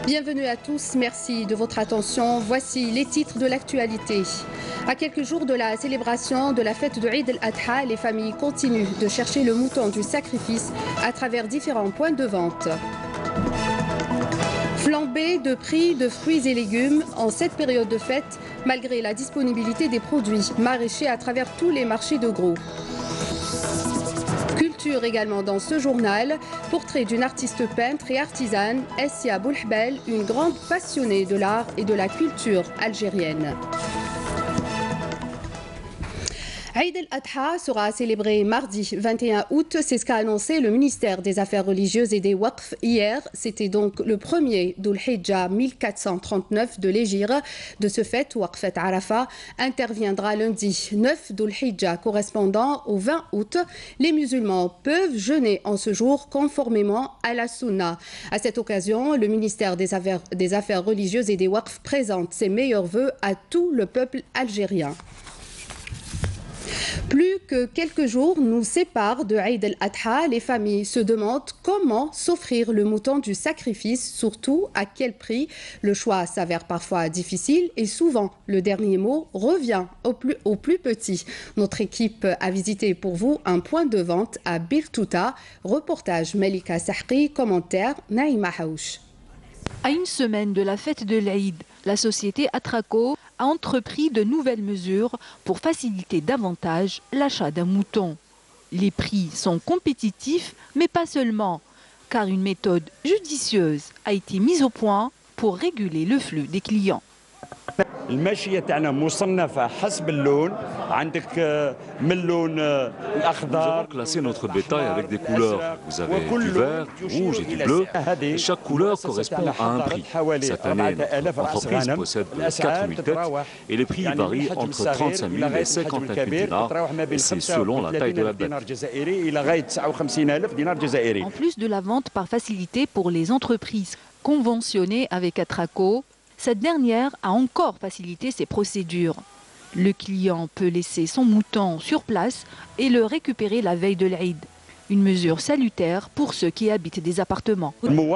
Bienvenue à tous, merci de votre attention. Voici les titres de l'actualité. À quelques jours de la célébration de la fête de Eid al-Adha, les familles continuent de chercher le mouton du sacrifice à travers différents points de vente. Flambée de prix de fruits et légumes en cette période de fête, malgré la disponibilité des produits maraîchers à travers tous les marchés de gros. Culture également dans ce journal, portrait d'une artiste peintre et artisane, Essia Boulhbel, une grande passionnée de l'art et de la culture algérienne. Eid al-Adha sera célébré mardi 21 août, c'est ce qu'a annoncé le ministère des Affaires religieuses et des Waqf hier. C'était donc le premier Dhul Hijja 1439 de l'Hégire. De ce fait, Waqfat Arafat interviendra lundi 9 Dhul Hijja correspondant au 20 août. Les musulmans peuvent jeûner en ce jour conformément à la Sunna. À cette occasion, le ministère des Affaires religieuses et des Waqf présente ses meilleurs vœux à tout le peuple algérien. Plus que quelques jours nous séparent de Eid al-Adha. Les familles se demandent comment s'offrir le mouton du sacrifice, surtout à quel prix. Le choix s'avère parfois difficile et souvent le dernier mot revient aux plus petits. Notre équipe a visité pour vous un point de vente à Birtouta. Reportage Malika Sahri, commentaire Naïma Haouch. À une semaine de la fête de l'Aïd, la société Atraco a entrepris de nouvelles mesures pour faciliter davantage l'achat d'un mouton. Les prix sont compétitifs, mais pas seulement, car une méthode judicieuse a été mise au point pour réguler le flux des clients. الماشية تاعنا مصنفة حسب اللون عندك من اللون الأخضر. Nous avons classé notre bétail avec des couleurs. Vous avez du vert, du rouge et du bleu. Et chaque couleur correspond à un prix. Cette année, notre entreprise possède 4000 têtes et les prix varient entre 35 000 et 59 000 dinars. Et c'est selon la taille de la bête. En plus de la vente par facilité pour les entreprises conventionnées avec Atraco, cette dernière a encore facilité ses procédures. Le client peut laisser son mouton sur place et le récupérer la veille de l'Aïd. Une mesure salutaire pour ceux qui habitent des appartements.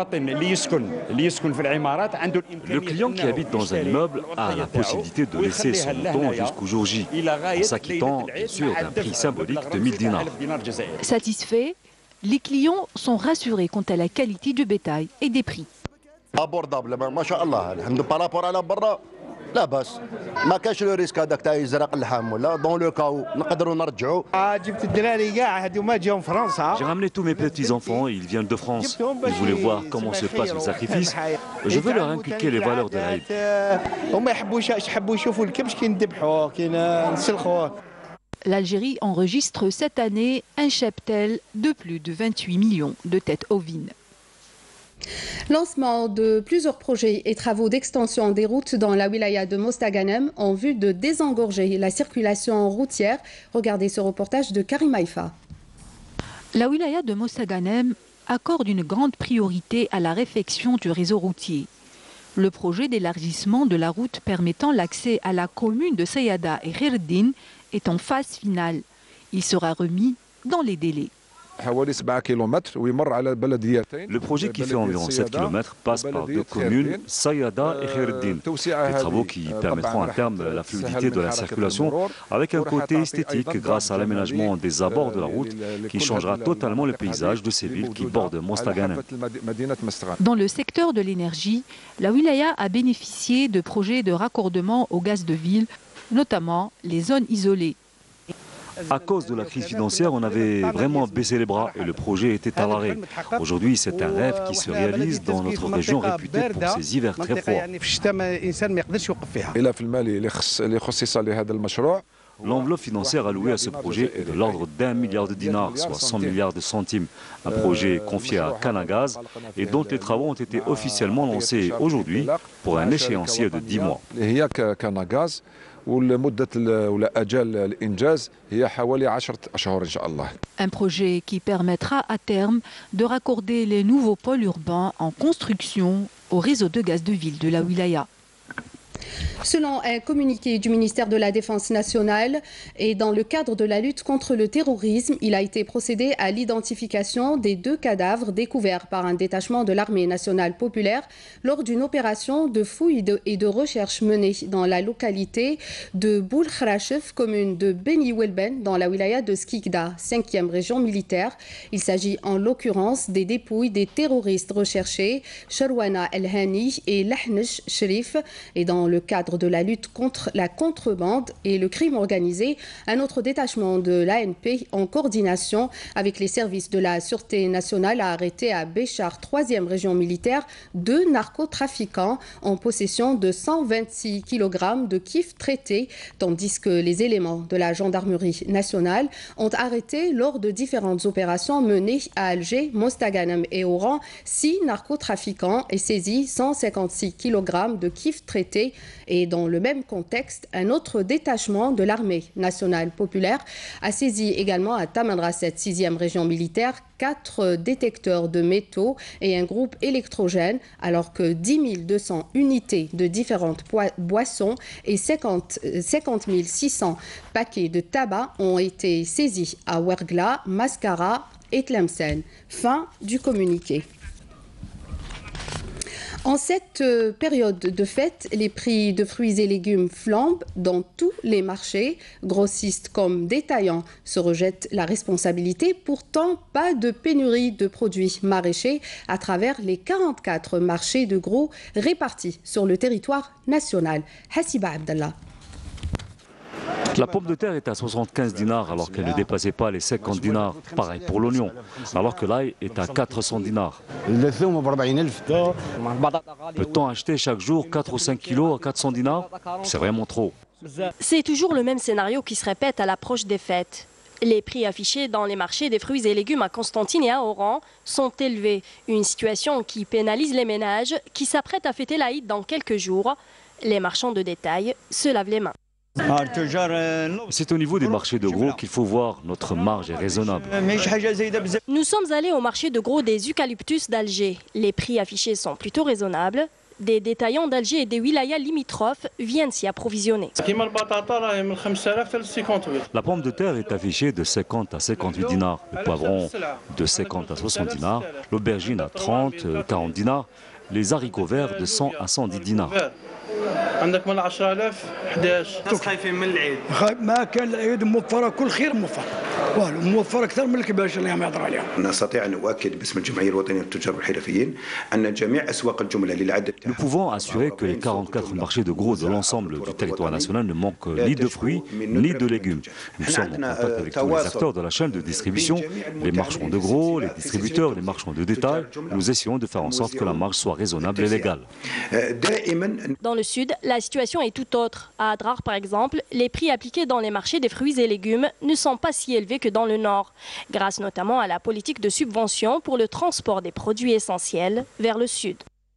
Le client qui habite dans un immeuble a la possibilité de laisser son mouton jusqu'au jour J, en s'acquittant bien sûr d'un prix symbolique de 1000 dinars. Satisfaits, les clients sont rassurés quant à la qualité du bétail et des prix. ابوردابل ما شاء الله الحمد لله بارابور على برا لا باس ما كاش لو ريسك هذاك تاع يزرق اللحم ولا دون لو كاو نقدروا نرجعوا جبت الدراري كاع هذوما جاو من فرنسا. J'ai ramené tous mes petits-enfants et ils viennent de France. Ils voulaient voir comment se passe le sacrifice. Je veux leur inculquer les valeurs de l'Aïd. هما يحبوا يشوفوا الكبش كي نذبحوه كي نسلخوه. L'Algérie enregistre cette année un cheptel de plus de 28 millions de têtes ovines. Lancement de plusieurs projets et travaux d'extension des routes dans la wilaya de Mostaganem en vue de désengorger la circulation routière. Regardez ce reportage de Karim Haïfa. La wilaya de Mostaganem accorde une grande priorité à la réfection du réseau routier. Le projet d'élargissement de la route permettant l'accès à la commune de Sayada et Kherdin est en phase finale. Il sera remis dans les délais. Le projet qui fait environ 7 km passe par deux communes, Sayada et Kherdin. Des travaux qui permettront à terme la fluidité de la circulation avec un côté esthétique grâce à l'aménagement des abords de la route qui changera totalement le paysage de ces villes qui bordent Mostaganem. Dans le secteur de l'énergie, la wilaya a bénéficié de projets de raccordement au gaz de ville, notamment les zones isolées. À cause de la crise financière, on avait vraiment baissé les bras et le projet était à l'arrêt. Aujourd'hui, c'est un rêve qui se réalise dans notre région réputée pour ses hivers très froids. L'enveloppe financière allouée à ce projet est de l'ordre d'1 milliard de dinars, soit 100 milliards de centimes. Un projet confié à Canagaz et dont les travaux ont été officiellement lancés aujourd'hui pour un échéancier de 10 mois. Un projet qui permettra à terme de raccorder les nouveaux pôles urbains en construction au réseau de gaz de ville de la wilaya. Selon un communiqué du ministère de la Défense nationale et dans le cadre de la lutte contre le terrorisme, il a été procédé à l'identification des 2 cadavres découverts par un détachement de l'armée nationale populaire lors d'une opération de fouille et de recherche menée dans la localité de Boul Khrachef, commune de Beni Welben, dans la wilaya de Skikda, 5e région militaire. Il s'agit en l'occurrence des dépouilles des terroristes recherchés Sharwana El-Hani et Lahnesh Sherif. Et dans le cadre de la lutte contre la contrebande et le crime organisé, un autre détachement de l'ANP en coordination avec les services de la Sûreté nationale a arrêté à Béchar, 3e région militaire, 2 narcotrafiquants en possession de 126 kg de kif traités, tandis que les éléments de la gendarmerie nationale ont arrêté lors de différentes opérations menées à Alger, Mostaganem et Oran 6 narcotrafiquants et saisi 156 kg de kif traités. Et dans le même contexte, un autre détachement de l'armée nationale populaire a saisi également à Tamanrasset, 6e région militaire, 4 détecteurs de métaux et un groupe électrogène, alors que 10 200 unités de différentes boissons et 50 600 paquets de tabac ont été saisis à Ouergla, Mascara et Tlemcen. Fin du communiqué. En cette période de fête, les prix de fruits et légumes flambent dans tous les marchés. Grossistes comme détaillants se rejettent la responsabilité. Pourtant, pas de pénurie de produits maraîchers à travers les 44 marchés de gros répartis sur le territoire national. Hassiba Abdallah. La pomme de terre est à 75 dinars alors qu'elle ne dépassait pas les 50 dinars. Pareil pour l'oignon, alors que l'ail est à 400 dinars. Peut-on acheter chaque jour 4 ou 5 kilos à 400 dinars? C'est vraiment trop. C'est toujours le même scénario qui se répète à l'approche des fêtes. Les prix affichés dans les marchés des fruits et légumes à Constantine et à Oran sont élevés. Une situation qui pénalise les ménages qui s'apprêtent à fêter l'Aïd dans quelques jours. Les marchands de détail se lavent les mains. C'est au niveau des marchés de gros qu'il faut voir, notre marge est raisonnable. Nous sommes allés au marché de gros des eucalyptus d'Alger. Les prix affichés sont plutôt raisonnables. Des détaillants d'Alger et des wilayas limitrophes viennent s'y approvisionner. La pomme de terre est affichée de 50 à 58 dinars, le poivron de 50 à 60 dinars, l'aubergine à 30, 40 dinars, les haricots verts de 100 à 110 dinars. عندك من 10000 11 ناس خايفين من العيد ما كان العيد موفره كل خير موفر والو موفر اكثر من الكباش اللي عم يهضر عليها. نستطيع ان نؤكد باسم الجمعيه الوطنيه للتجار والحرفيين ان جميع اسواق الجمله اللي العدد. Nous pouvons assurer que les 44 marchés de gros de l'ensemble du territoire national ne manquent ni de fruits ni de légumes. Nous sommes en contact avec tous les acteurs de la chaîne de distribution, les marchands de gros, les distributeurs, les marchands de détail. Nous essayons de faire en sorte que la marge soit raisonnable et légale. Dans le sud, la situation est tout autre. À Adrar, par exemple, les prix appliqués dans les marchés des fruits et légumes ne sont pas si élevés que dans le nord, grâce notamment à la politique de subvention pour le transport des produits essentiels vers le sud.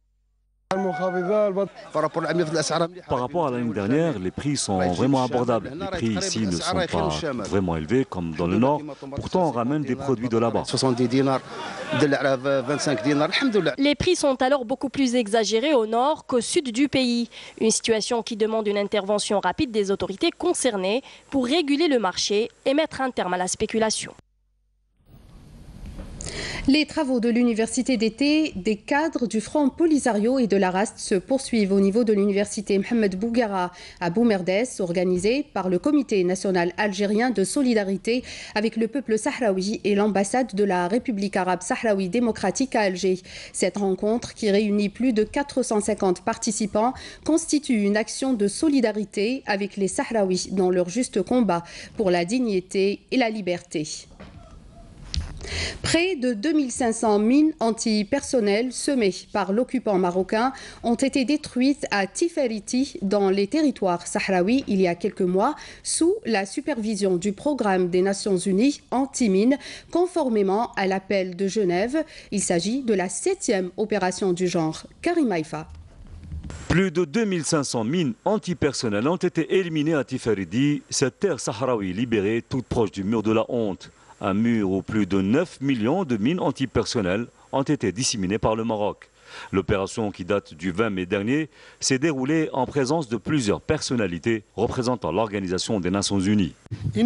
Par rapport à l'année dernière, les prix sont vraiment abordables. Les prix ici ne sont pas vraiment élevés comme dans le nord. Pourtant, on ramène des produits de là-bas. Les prix sont alors beaucoup plus exagérés au nord qu'au sud du pays. Une situation qui demande une intervention rapide des autorités concernées pour réguler le marché et mettre un terme à la spéculation. Les travaux de l'université d'été des cadres du Front Polisario et de la RAST se poursuivent au niveau de l'université Mohamed Bouguera à Boumerdes, organisée par le Comité national algérien de solidarité avec le peuple sahraoui et l'ambassade de la République arabe sahraoui démocratique à Alger. Cette rencontre, qui réunit plus de 450 participants, constitue une action de solidarité avec les Sahraouis dans leur juste combat pour la dignité et la liberté. Près de 2500 mines antipersonnelles semées par l'occupant marocain ont été détruites à Tifariti dans les territoires sahraouis il y a quelques mois sous la supervision du programme des Nations Unies anti-mines conformément à l'appel de Genève. Il s'agit de la 7e opération du genre. Karim Haïfa. Plus de 2500 mines antipersonnelles ont été éliminées à Tifariti, cette terre sahraoui libérée toute proche du mur de la honte. Un mur où plus de 9 millions de mines antipersonnelles ont été disséminées par le Maroc. L'opération, qui date du 20 mai dernier, s'est déroulée en présence de plusieurs personnalités représentant l'Organisation des Nations Unies.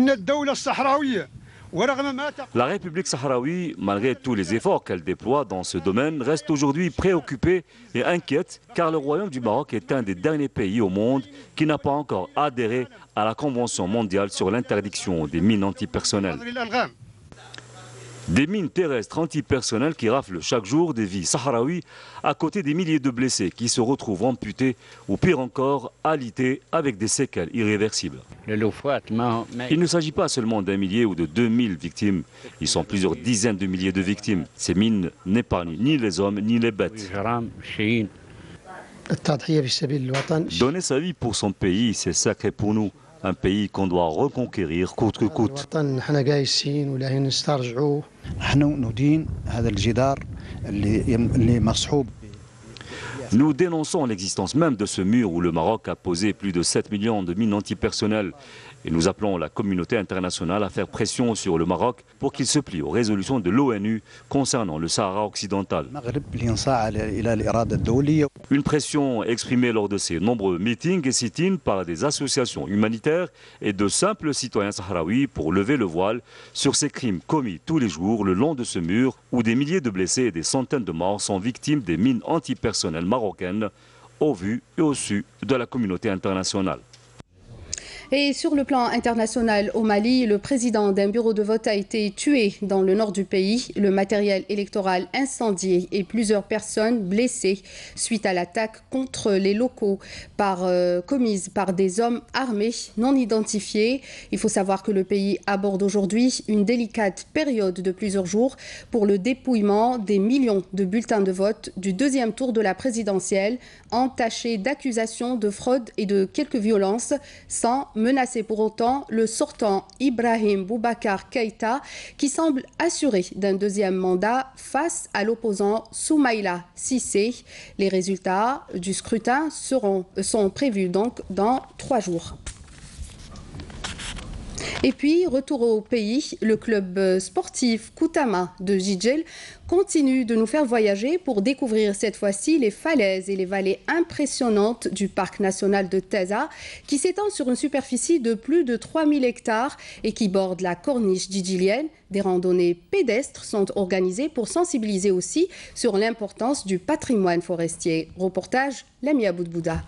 La République sahraoui, malgré tous les efforts qu'elle déploie dans ce domaine, reste aujourd'hui préoccupée et inquiète car le Royaume du Maroc est un des derniers pays au monde qui n'a pas encore adhéré à la Convention mondiale sur l'interdiction des mines antipersonnelles. Des mines terrestres antipersonnelles qui raflent chaque jour des vies sahraouis à côté des milliers de blessés qui se retrouvent amputés ou pire encore alités avec des séquelles irréversibles. Il ne s'agit pas seulement d'un millier ou de 2000 victimes, ils sont plusieurs dizaines de milliers de victimes. Ces mines n'épargnent ni les hommes ni les bêtes. Donner sa vie pour son pays, c'est sacré pour nous. Un pays qu'on doit reconquérir coûte que coûte. Nous dénonçons l'existence même de ce mur où le Maroc a posé plus de 7 millions de mines antipersonnelles. Et nous appelons la communauté internationale à faire pression sur le Maroc pour qu'il se plie aux résolutions de l'ONU concernant le Sahara occidental. Une pression exprimée lors de ces nombreux meetings et sit-ins par des associations humanitaires et de simples citoyens sahraouis pour lever le voile sur ces crimes commis tous les jours le long de ce mur où des milliers de blessés et des centaines de morts sont victimes des mines antipersonnelles marocaines au vu et au su de la communauté internationale. Et sur le plan international, au Mali, le président d'un bureau de vote a été tué dans le nord du pays. Le matériel électoral incendié et plusieurs personnes blessées suite à l'attaque contre les locaux commise par des hommes armés non identifiés. Il faut savoir que le pays aborde aujourd'hui une délicate période de plusieurs jours pour le dépouillement des millions de bulletins de vote du deuxième tour de la présidentielle, entachés d'accusations de fraude et de quelques violences, sans menacer pour autant le sortant Ibrahim Boubacar Keïta qui semble assuré d'un deuxième mandat face à l'opposant Soumaïla Cissé. Les résultats du scrutin sont prévus donc dans 3 jours. Et puis, retour au pays, le club sportif Koutama de Jidjel continue de nous faire voyager pour découvrir cette fois-ci les falaises et les vallées impressionnantes du parc national de Teza qui s'étend sur une superficie de plus de 3000 hectares et qui borde la corniche djidjilienne. Des randonnées pédestres sont organisées pour sensibiliser aussi sur l'importance du patrimoine forestier. Reportage Lamia Boudbouda.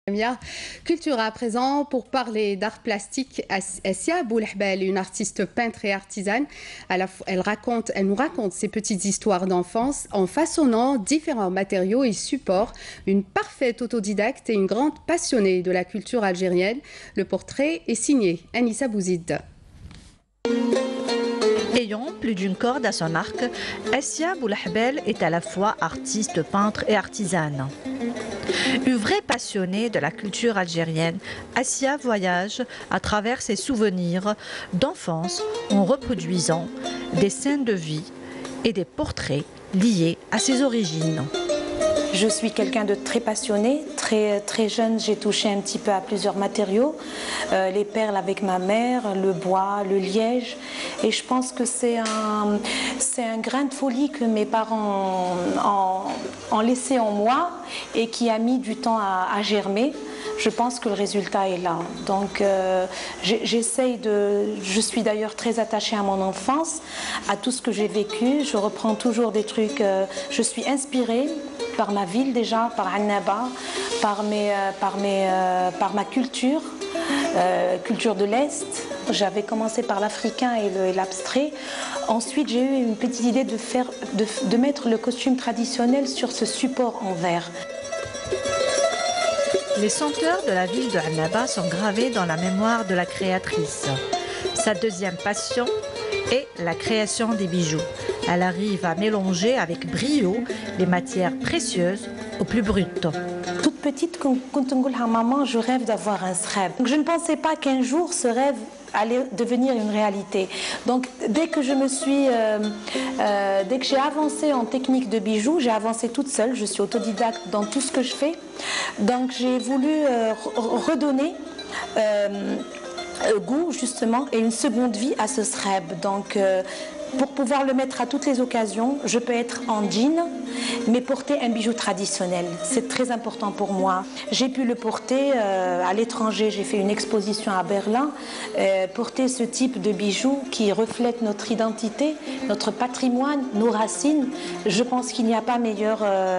Culture à présent pour parler d'art plastique. Assia Boulahbel, une artiste peintre et artisane, elle nous raconte ses petites histoires d'enfance en façonnant différents matériaux et supports. Une parfaite autodidacte et une grande passionnée de la culture algérienne. Le portrait est signé Anissa Bouzid. Ayant plus d'une corde à son arc, Assia Boulahbel est à la fois artiste, peintre et artisane. Une vraie passionnée de la culture algérienne, Assia voyage à travers ses souvenirs d'enfance en reproduisant des scènes de vie et des portraits liés à ses origines. Je suis quelqu'un de très passionné, très jeune, j'ai touché un petit peu à plusieurs matériaux, les perles avec ma mère, le bois, le liège, et je pense que c'est un grain de folie que mes parents ont laissé en moi et qui a mis du temps à germer. Je pense que le résultat est là. Donc je suis d'ailleurs très attachée à mon enfance, à tout ce que j'ai vécu. Je reprends toujours des trucs, je suis inspirée par ma ville déjà, par Annaba, par ma culture, culture de l'Est. J'avais commencé par l'africain et l'abstrait. Ensuite, j'ai eu une petite idée de mettre le costume traditionnel sur ce support en verre. Les senteurs de la ville de Annaba sont gravés dans la mémoire de la créatrice. Sa deuxième passion est la création des bijoux. Elle arrive à mélanger avec brio les matières précieuses au plus brutes. Toute petite, quand on dit à maman, je rêve d'avoir un rêve. Je ne pensais pas qu'un jour ce rêve allait devenir une réalité. Donc dès que j'ai avancé en technique de bijoux, j'ai avancé toute seule. Je suis autodidacte dans tout ce que je fais. Donc j'ai voulu redonner goût justement et une seconde vie à ce sreb. Donc pour pouvoir le mettre à toutes les occasions, je peux être en jean, mais porter un bijou traditionnel. C'est très important pour moi. J'ai pu le porter à l'étranger. J'ai fait une exposition à Berlin. Porter ce type de bijoux qui reflète notre identité, notre patrimoine, nos racines. Je pense qu'il n'y a pas meilleur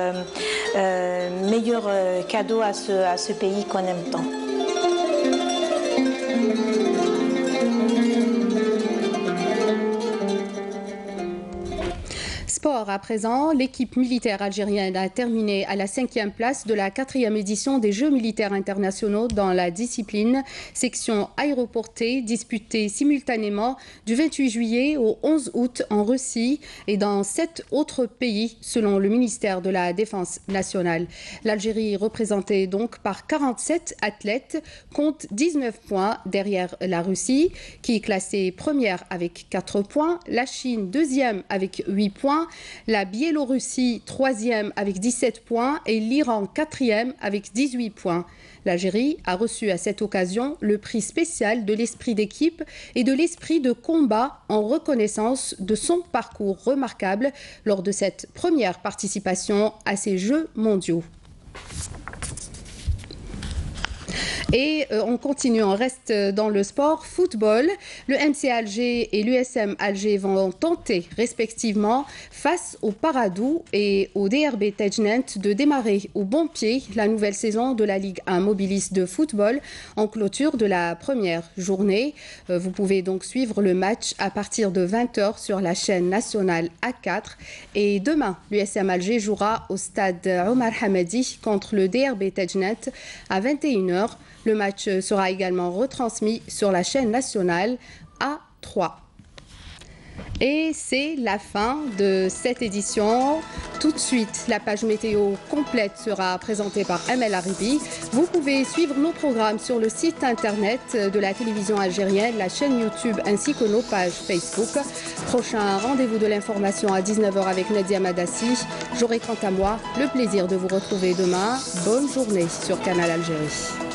cadeau à ce pays qu'on aime tant. Sport à présent, l'équipe militaire algérienne a terminé à la 5e place de la 4e édition des Jeux militaires internationaux dans la discipline section aéroportée, disputée simultanément du 28 juillet au 11 août en Russie et dans 7 autres pays selon le ministère de la Défense nationale. L'Algérie, représentée donc par 47 athlètes, compte 19 points derrière la Russie qui est classée première avec 4 points, la Chine deuxième avec 8 points, la Biélorussie 3e avec 17 points et l'Iran 4e avec 18 points. L'Algérie a reçu à cette occasion le prix spécial de l'esprit d'équipe et de l'esprit de combat en reconnaissance de son parcours remarquable lors de cette première participation à ces Jeux mondiaux. Et on continue, on reste dans le sport. Football, le MC Alger et l'USM Alger vont tenter respectivement face au Paradou et au DRB Tajnant de démarrer au bon pied la nouvelle saison de la Ligue 1 Mobilis de football en clôture de la première journée. Vous pouvez donc suivre le match à partir de 20h sur la chaîne nationale A4. Et demain, l'USM Alger jouera au stade Omar Hamadi contre le DRB Tajnant à 21h. Le match sera également retransmis sur la chaîne nationale A3. Et c'est la fin de cette édition. Tout de suite, la page météo complète sera présentée par Amel Aribi. Vous pouvez suivre nos programmes sur le site internet de la télévision algérienne, la chaîne YouTube ainsi que nos pages Facebook. Prochain rendez-vous de l'information à 19h avec Nadia Madassi. J'aurai quant à moi le plaisir de vous retrouver demain. Bonne journée sur Canal Algérie.